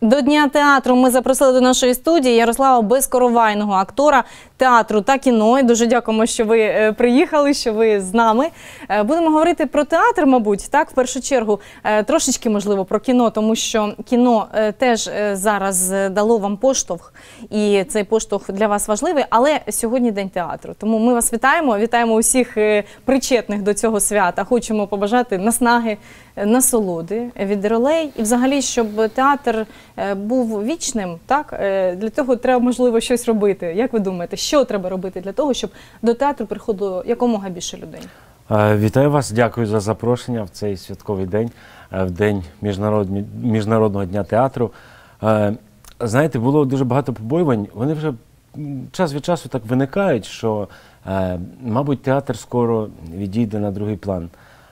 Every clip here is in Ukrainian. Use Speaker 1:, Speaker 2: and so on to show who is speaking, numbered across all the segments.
Speaker 1: До Дня театру ми запросили до нашої студії Ярослава Безкоровайного, актора театру та кіно. І дуже дякуємо, що ви приїхали, що ви з нами. Будемо говорити про театр, мабуть, так, в першу чергу. Трошечки, можливо, про кіно, тому що кіно теж зараз дало вам поштовх, і цей поштовх для вас важливий, але сьогодні День театру. Тому ми вас вітаємо, вітаємо усіх причетних до цього свята. Хочемо побажати наснаги, насолоди від ролей і взагалі, щоб театр був вічним, так? Для того треба, можливо, щось робити. Як ви думаєте, що треба робити для того, щоб до театру приходило якомога більше людей?
Speaker 2: Вітаю вас, дякую за запрошення в цей святковий день, в День Міжнародного дня театру. Знаєте, було дуже багато побоювань, вони вже час від часу так виникають, що, мабуть, театр скоро відійде на другий план.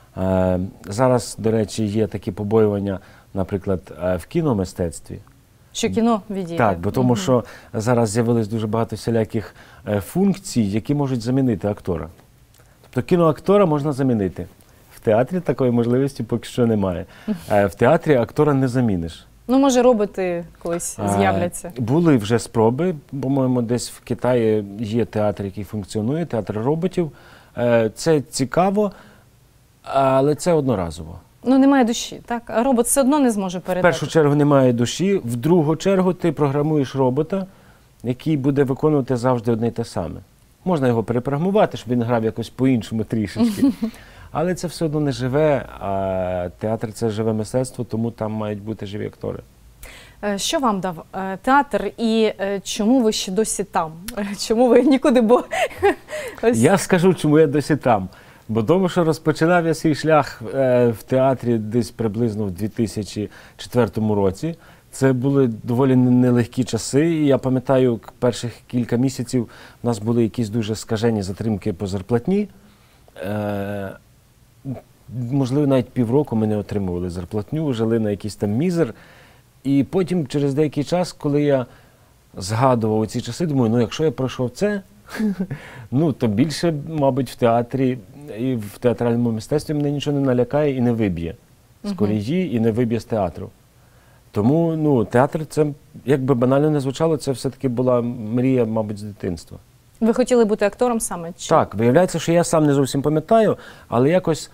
Speaker 2: Зараз, до речі, є такі побоювання, наприклад, в кіномистецтві.
Speaker 1: Що кіно відійде?
Speaker 2: Так, бо тому що зараз з'явилось дуже багато всіляких функцій, які можуть замінити актора. Тобто кіноактора можна замінити. В театрі такої можливості поки що немає. В театрі актора не заміниш.
Speaker 1: Ну, може, роботи колись з'являться?
Speaker 2: Були вже спроби. По-моєму, десь в Китаї є театр, який функціонує, театр роботів. Це цікаво, але це одноразово.
Speaker 1: Ну, немає душі, так? Робот все одно не зможе передати.
Speaker 2: В першу чергу немає душі, в другу чергу ти програмуєш робота, який буде виконувати завжди одне й те саме. Можна його перепрограмувати, щоб він грав якось по-іншому трішечки. Але це все одно не живе, а театр – це живе мистецтво, тому там мають бути живі актори.
Speaker 1: Що вам дав театр і чому ви ще досі там? Чому ви нікуди, бо...
Speaker 2: Я скажу, чому я досі там. Бо тому, що розпочинав я свій шлях в театрі десь приблизно в 2004 році. Це були доволі нелегкі часи, і я пам'ятаю, перших кілька місяців у нас були якісь дуже скажені затримки по зарплатні. Можливо, навіть півроку ми не отримували зарплатню, жили на якийсь там мізер. І потім, через деякий час, коли я згадував ці часи, думаю, ну якщо я пройшов це, ну то більше, мабуть, в театрі і в театральному мистецтві мене нічого не налякає і не виб'є з колії, і не виб'є з театру. Тому, ну, театр, це, як би банально не звучало, це все-таки була мрія, мабуть, з дитинства.
Speaker 1: Ви хотіли бути актором саме? Чи?
Speaker 2: Так, виявляється, що я сам не зовсім пам'ятаю, але якось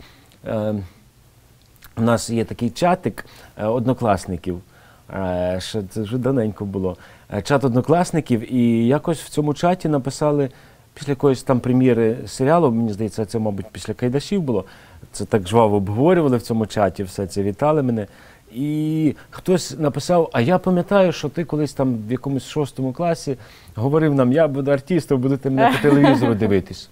Speaker 2: у нас є такий чатик однокласників, що це вже давненько було, чат однокласників, і якось в цьому чаті написали, після якоїсь там прем'єри серіалу, мені здається, це, мабуть, після «Кайдашів» було, це так жваво обговорювали в цьому чаті, все це, вітали мене. І хтось написав, а я пам'ятаю, що ти колись там в якомусь 6-му класі говорив нам, я буду артистом, будете мене по телевізору дивитись.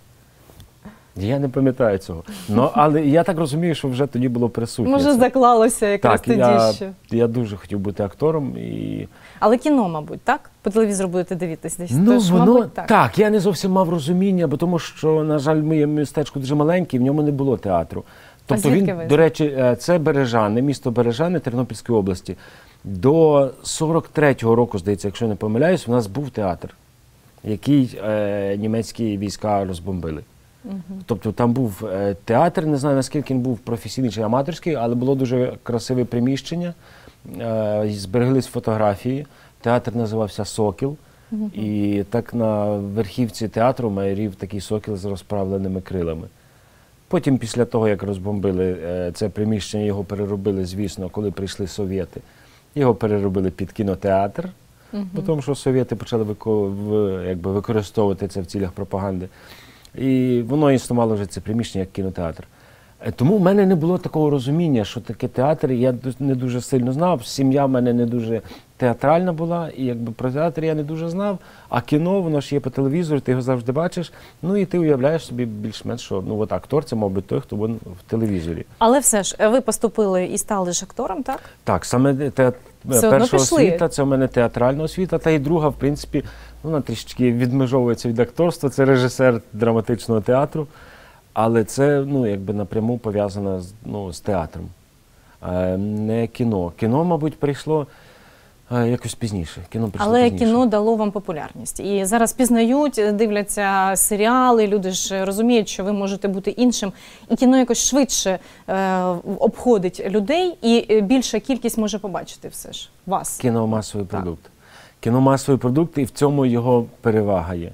Speaker 2: Я не пам'ятаю цього. Ну, але я так розумію, що вже тоді було присутнє.
Speaker 1: Може, заклалося якраз тоді ще.
Speaker 2: Я дуже хотів бути актором.
Speaker 1: Але кіно, мабуть, так? По телевізору будете дивитись десь?
Speaker 2: Ну,
Speaker 1: тож,
Speaker 2: воно,
Speaker 1: мабуть,
Speaker 2: так, я не зовсім мав розуміння, бо тому що, на жаль, моє містечко дуже маленьке, в ньому не було театру. Тобто він, до речі, це Бережани, місто Бережани Тернопільської області. До 43-го року, здається, якщо я не помиляюсь, у нас був театр, який німецькі війська розбомбили. Тобто там був театр, не знаю, наскільки він був професійний чи аматорський, але було дуже красиве приміщення, збереглись фотографії. Театр називався «Сокіл», і так на верхівці театру майорів такий сокіл з розправленими крилами. Потім, після того, як розбомбили це приміщення, його переробили, звісно, коли прийшли совєти. Його переробили під кінотеатр, тому що совєти почали використовувати це в цілях пропаганди. І воно існувало вже це приміщення як кінотеатр. Тому в мене не було такого розуміння, що таке театр, я не дуже сильно знав, сім'я в мене не дуже театральна була, і якби про театр я не дуже знав, а кіно, воно ж є по телевізору, ти його завжди бачиш, ну і ти уявляєш собі більш-менш, що ну, от актор це, мабуть, той, хто був в телевізорі.
Speaker 1: Але все ж, ви поступили і стали ж актором, так?
Speaker 2: Так, саме перша освіта, це у мене театральна освіта, та і друга, в принципі, вона трішечки відмежовується від акторства, це режисер драматичного театру. Але це, ну, якби напряму пов'язано з театром, не кіно. Кіно, мабуть, прийшло Якось пізніше. Кіно прийшло
Speaker 1: Але
Speaker 2: пізніше.
Speaker 1: кіно дало вам популярність. І зараз пізнають, дивляться серіали, люди ж розуміють, що ви можете бути іншим. І кіно якось швидше обходить людей, і більша кількість може побачити все ж вас.
Speaker 2: Кіно масовий продукт. Кіно масовий продукт, і в цьому його перевага є.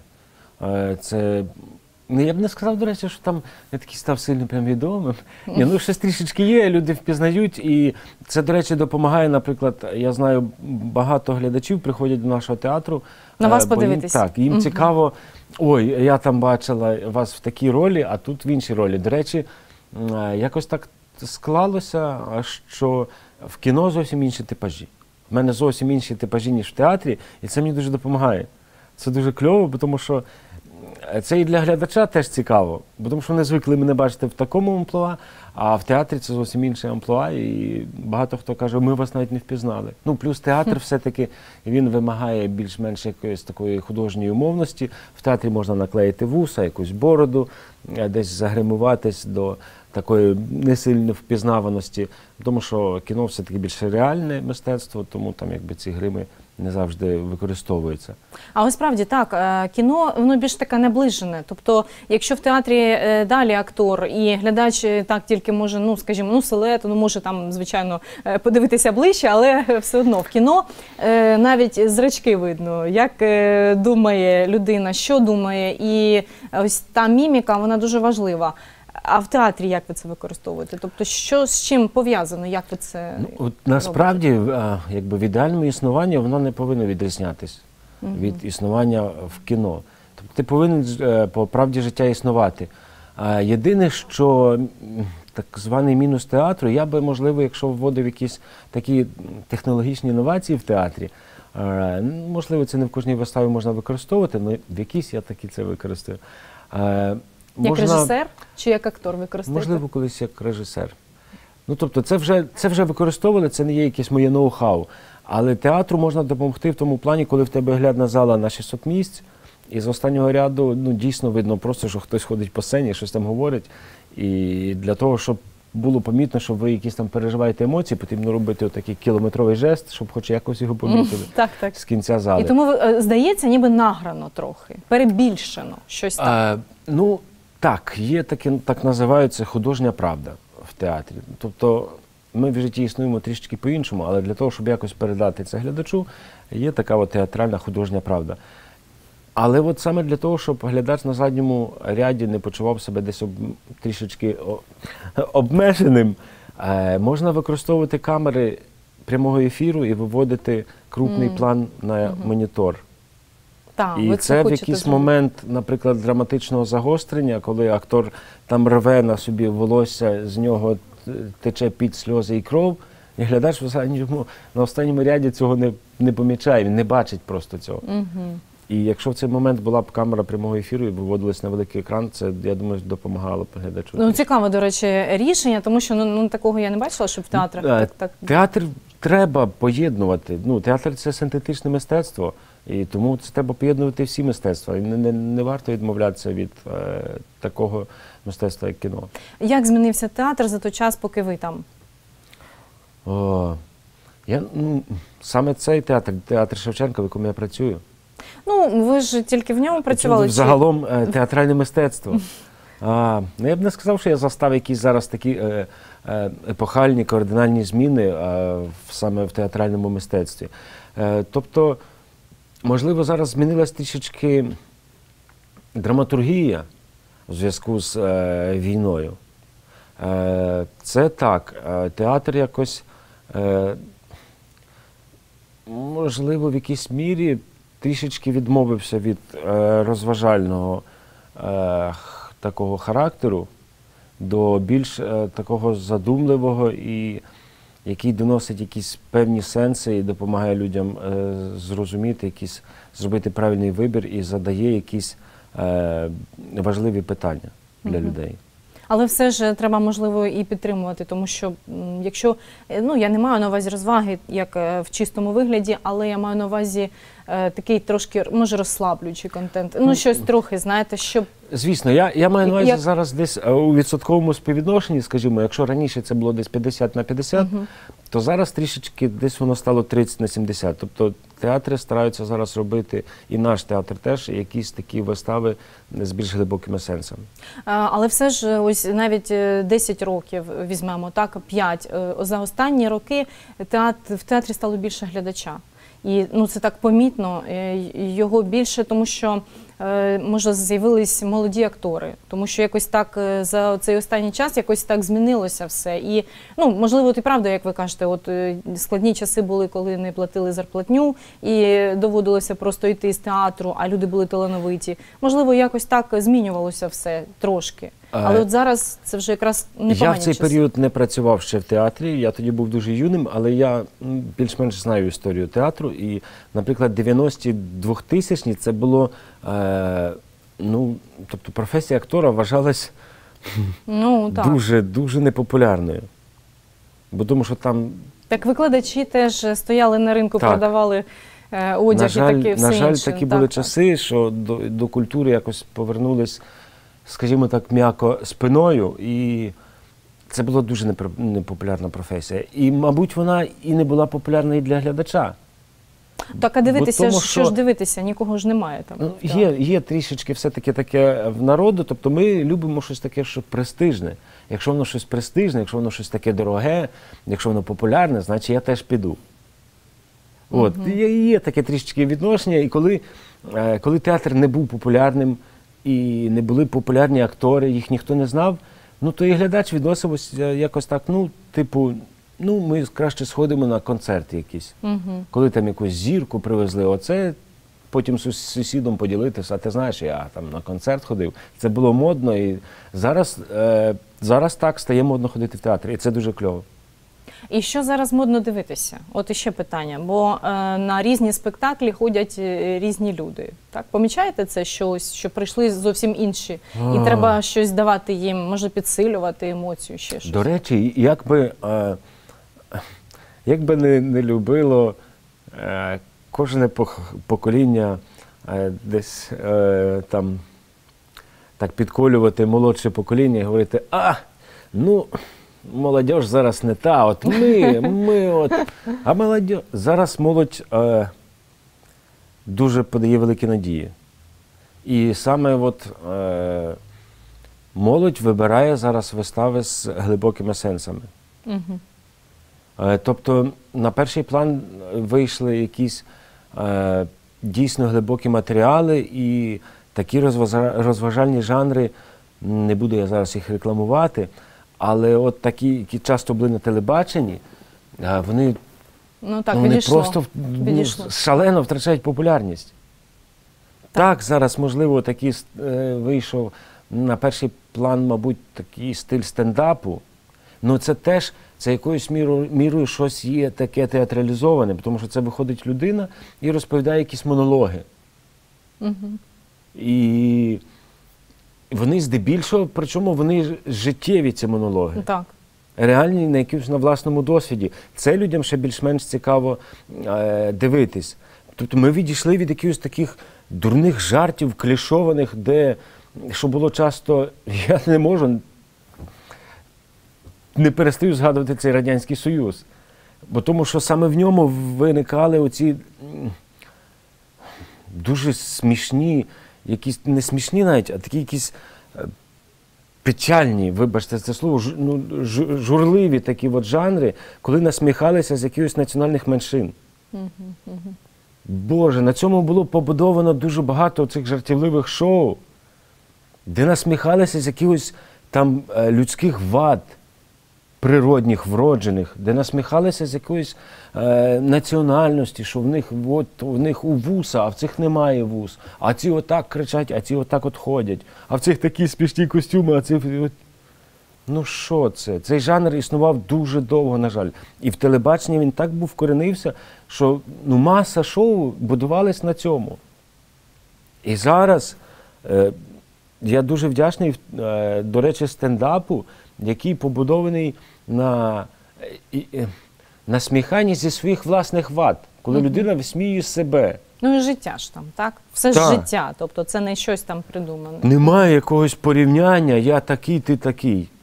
Speaker 2: Це... Ну, я б не сказав, до речі, що там я такий став сильно прям відомим. Ні, ну, щось трішечки є, люди впізнають, і це, до речі, допомагає, наприклад, я знаю, багато глядачів приходять до нашого театру.
Speaker 1: На вас подивитись.
Speaker 2: Так, їм цікаво, ой, я там бачила вас в такій ролі, а тут в іншій ролі. До речі, якось так склалося, що в кіно зовсім інші типажі. В мене зовсім інші типажі, ніж в театрі, і це мені дуже допомагає. Це дуже кльово, тому що це і для глядача теж цікаво, бо тому що вони звикли мене бачити в такому амплуа, а в театрі це зовсім інше амплуа, і багато хто каже, ми вас навіть не впізнали. Ну, плюс театр все-таки, він вимагає більш-менш якоїсь такої художньої умовності. В театрі можна наклеїти вуса, якусь бороду, десь загримуватись до такої несильної впізнаваності, тому що кіно все-таки більше реальне мистецтво, тому там якби ці грими не завжди використовуються.
Speaker 1: Але справді так, кіно, воно більш таке наближене. Тобто, якщо в театрі далі актор і глядач так тільки може, ну, скажімо, ну, силуету, ну, може там, звичайно, подивитися ближче, але все одно в кіно навіть зрачки видно, як думає людина, що думає, і ось та міміка, вона дуже важлива. А в театрі як ви це використовуєте? Тобто, що з чим пов'язано? Як ви це
Speaker 2: от насправді, якби в ідеальному існуванні воно не повинно відрізнятись від існування в кіно. Тобто ти повинен по правді життя існувати. Єдине, що так званий мінус театру, я би, можливо, якщо вводив якісь такі технологічні інновації в театрі, можливо, це не в кожній виставі можна використовувати, але в якійсь я таки це використаю.
Speaker 1: Як режисер чи як актор використовуєте?
Speaker 2: Можливо, колись як режисер. Ну, тобто, це вже використовували, це не є якесь моє ноу-хау. Але театру можна допомогти в тому плані, коли в тебе глядна зала на 600 місць, і з останнього ряду, ну, дійсно видно просто, що хтось ходить по сцені, щось там говорить. І для того, щоб було помітно, що ви якісь там переживаєте емоції, потрібно робити отакий кілометровий жест, щоб хоч якось його помітили з кінця зали.
Speaker 1: І тому, здається, ніби награно трохи, перебільшено щось так.
Speaker 2: Ну, так, є таке, так називається художня правда в театрі. Тобто ми в житті існуємо трішки по-іншому, але для того, щоб якось передати це глядачу, є така от театральна художня правда. Але от саме для того, щоб глядач на задньому ряді не почував себе десь трішечки обмеженим, можна використовувати камери прямого ефіру і виводити крупний план на монітор. І це в якийсь момент, наприклад, драматичного загострення, коли актор там рве на собі волосся, з нього тече під, сльози і кров, і глядач на останньому ряді цього не помічає, він не бачить просто цього. І якщо в цей момент була б камера прямого ефіру і виводилась на великий екран, це, я думаю, допомагало б глядачу.
Speaker 1: Ну, цікаве, до речі, рішення, тому що ну, такого я не бачила, щоб в театрах так...
Speaker 2: Театр треба поєднувати. Ну, театр – це синтетичне мистецтво, і тому це треба поєднувати всі мистецтва. І не варто відмовлятися від такого мистецтва, як кіно. Як
Speaker 1: змінився театр за той час, поки ви там?
Speaker 2: Саме цей театр Шевченка, в якому я працюю.
Speaker 1: Ну, ви ж тільки в ньому працювали?
Speaker 2: Загалом театральне мистецтво. Я б не сказав, що я застав якісь зараз такі епохальні, кардинальні зміни саме в театральному мистецтві. Тобто, можливо, зараз змінилась трішечки драматургія у зв'язку з війною. Це так, театр якось, можливо, в якійсь мірі трішечки відмовився від розважального такого характеру до більш такого задумливого, і який доносить якісь певні сенси і допомагає людям зрозуміти, зробити правильний вибір і задає якісь важливі питання для людей.
Speaker 1: Але все ж треба, можливо, і підтримувати, тому що якщо, ну, я не маю на увазі розваги, як в чистому вигляді, але я маю на увазі такий трошки, може, розслаблюючий контент. Ну, щось трохи, знаєте, щоб...
Speaker 2: Звісно, я маю на увазі зараз десь у відсотковому співвідношенні, скажімо, якщо раніше це було десь 50 на 50, то зараз трішечки десь воно стало 30/70. Тобто театри стараються зараз робити, і наш театр теж, якісь такі вистави з більш глибокими сенсами.
Speaker 1: Але все ж ось навіть 10 років візьмемо, так, 5. За останні роки в театрі стало більше глядача. І ну, це так помітно, його більше, тому що, може, з'явились молоді актори, тому що якось так за цей останній час якось так змінилося все. І, ну, можливо, от і правда, як ви кажете, от складні часи були, коли не платили зарплатню і доводилося просто йти з театру, а люди були талановиті. Можливо, якось так змінювалося все трошки. Але от зараз це вже якраз непогані часи.
Speaker 2: Я в цей період не працював ще в театрі, я тоді був дуже юним, але я більш-менш знаю історію театру. І, наприклад, 90-ті, 2000-ті це було, ну, тобто професія актора вважалась дуже непопулярною. Бо тому що там...
Speaker 1: Так викладачі теж стояли на ринку, продавали одяг і таке все інше.
Speaker 2: На жаль, такі були часи, що до культури якось повернулись, скажімо так, м'яко спиною, і це була дуже непопулярна професія. І, мабуть, вона і не була популярна і для глядача.
Speaker 1: Так, а дивитися, що ж дивитися? Нікого ж немає там.
Speaker 2: Є трішечки все-таки таке в народу, тобто ми любимо щось таке, що престижне. Якщо воно щось престижне, якщо воно щось таке дороге, якщо воно популярне, значить я теж піду. От, є таке трішечки відношення, і коли театр не був популярним, і не були популярні актори, їх ніхто не знав, ну то і глядач відносився якось так, ну, типу, ну, ми краще сходимо на концерт якийсь. Коли там якусь зірку привезли, оце потім з сусідом поділитися, а ти знаєш, я там на концерт ходив. Це було модно, і зараз так стає модно ходити в театр, і це дуже кльово.
Speaker 1: І що зараз модно дивитися? От іще питання, бо на різні спектаклі ходять різні люди. Так, помічаєте це, що прийшли зовсім інші, і треба щось давати їм, може підсилювати емоцію, ще щось?
Speaker 2: До речі, як би не любило кожне покоління десь там так підколювати молодше покоління і говорити, ну, молодь зараз не та, от а молодь, зараз молодь дуже подає великі надії. І саме от молодь вибирає зараз вистави з глибокими сенсами. Тобто на перший план вийшли якісь дійсно глибокі матеріали і такі розважальні жанри, не буду я зараз їх рекламувати, але от такі, які часто були на телебаченні, вони просто шалено втрачають популярність. Так, зараз, можливо, такий вийшов на перший план, мабуть, такий стиль стендапу, але це теж, це якоюсь мірою щось є таке театралізоване, тому що це виходить людина і розповідає якісь монологи. І вони здебільшого, причому вони життєві, ці монологи.
Speaker 1: Так.
Speaker 2: Реальні, на власному досвіді. Це людям ще більш-менш цікаво дивитись. Тобто ми відійшли від якихось таких дурних жартів, клішованих, що було часто, я не можу, не перестаю згадувати цей Радянський Союз. Бо тому що саме в ньому виникали оці дуже смішні, якісь не смішні навіть, а такі якісь печальні, вибачте це слово, журливі такі от жанри, коли насміхалися з якихось національних меншин. Боже, на цьому було побудовано дуже багато цих жартівливих шоу, де насміхалися з якихось там людських вад, природних, вроджених, де насміхалися з якоїсь національності, що в них у вуса, а в цих немає вус. А ці отак кричать, а ці отак от ходять. А в цих такі смішні костюми, а ці... Ну що це? Цей жанр існував дуже довго, на жаль. І в телебаченні він так був вкоренився, що маса шоу будувались на цьому. І зараз я дуже вдячний, до речі, стендапу, який побудований на насміханні зі своїх власних вад, коли людина висміює себе.
Speaker 1: Ну і життя ж там, так? Все ж життя, тобто це не щось там придумане.
Speaker 2: Немає якогось порівняння, я такий, ти такий.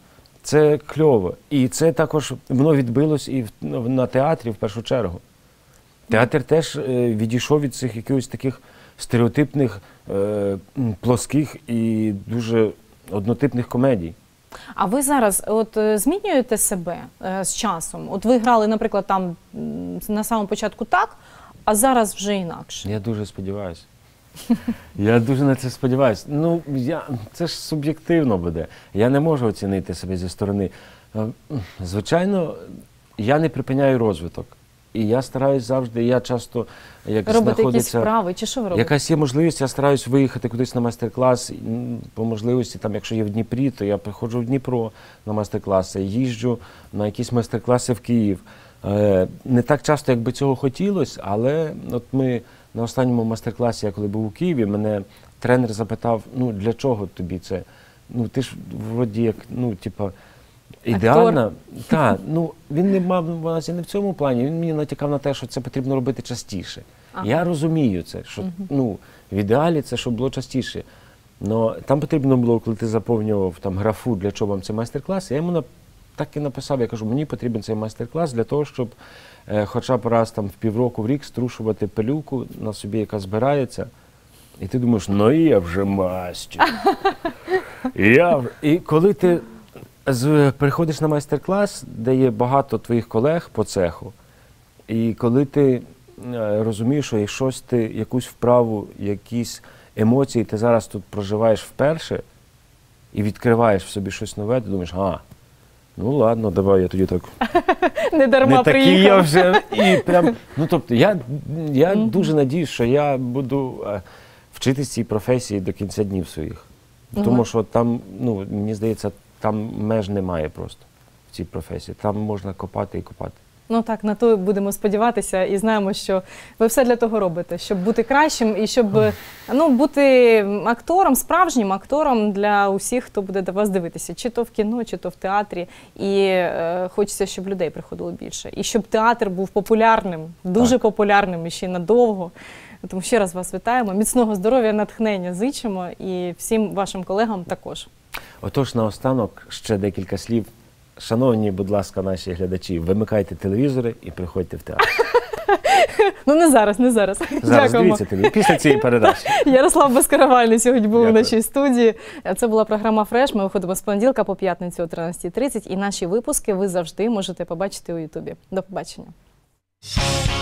Speaker 2: Це кльово. І це також, воно відбилось і на театрі в першу чергу. Театр теж відійшов від цих якихось таких стереотипних, плоских і дуже однотипних комедій.
Speaker 1: А ви зараз от змінюєте себе з часом? От ви грали, наприклад, там на самому початку так, а зараз вже інакше.
Speaker 2: Я дуже сподіваюся. Я дуже на це сподіваюся. Ну, це ж суб'єктивно буде. Я не можу оцінити себе зі сторони. Звичайно, я не припиняю розвиток. І я стараюсь завжди, я часто, як
Speaker 1: робите якісь вправи, чи що ви робите?
Speaker 2: Якась є можливість, я стараюсь виїхати кудись на майстер-клас. По можливості, там, якщо є в Дніпрі, то я приходжу в Дніпро на майстер-класи, їжджу на якісь майстер-класи в Київ. Не так часто, як би цього хотілося, але от ми на останньому майстер-класі, я коли був у Києві, мене тренер запитав, ну для чого тобі це? Ну ти ж вроді як, ну типа, ідеальна. Так, ну він не мав на увазі не в цьому плані, він мені натякав на те, що це потрібно робити частіше. Ага. Я розумію це, що ну, в ідеалі це, щоб було частіше. Но там потрібно було, коли ти заповнював там графу, для чого вам це майстер-клас, я йому так і написав, я кажу, мені потрібен цей майстер-клас для того, щоб хоча б раз там в півроку, в рік струшувати пилюку на собі, яка збирається. І ти думаєш, ну я вже мастер. І коли ти приходиш на майстер-клас, де є багато твоїх колег по цеху, і коли ти розумієш, що щось ти, якусь вправу, якісь емоції ти зараз тут проживаєш вперше і відкриваєш в собі щось нове, ти думаєш, ну ладно, давай я тоді так.
Speaker 1: Не дарма приїхав.
Speaker 2: Не такий я вже. І прям, ну тобто я дуже надіюсь, що я буду вчитись цій професії до кінця днів своїх. Тому що там, ну, мені здається, там меж немає просто в цій професії. Там можна копати і копати.
Speaker 1: Ну так, на то будемо сподіватися і знаємо, що ви все для того робите, щоб бути кращим і щоб бути актором, справжнім актором для усіх, хто буде до вас дивитися, чи то в кіно, чи то в театрі. І хочеться, щоб людей приходило більше. І щоб театр був популярним, дуже популярним і ще надовго. Тому ще раз вас вітаємо. Міцного здоров'я, натхнення зичимо і всім вашим колегам також.
Speaker 2: Отож, наостанок ще декілька слів. Шановні, будь ласка, наші глядачі, вимикайте телевізори і приходьте в театр.
Speaker 1: Ну не зараз, не зараз.
Speaker 2: Зараз дивіться телевізор, після цієї передачі.
Speaker 1: Ярослав Безкоровайний сьогодні був у нашій студії. Це була програма «Фреш». Ми виходимо з понеділка по п'ятницю о 13:30. І наші випуски ви завжди можете побачити у Ютубі. До побачення.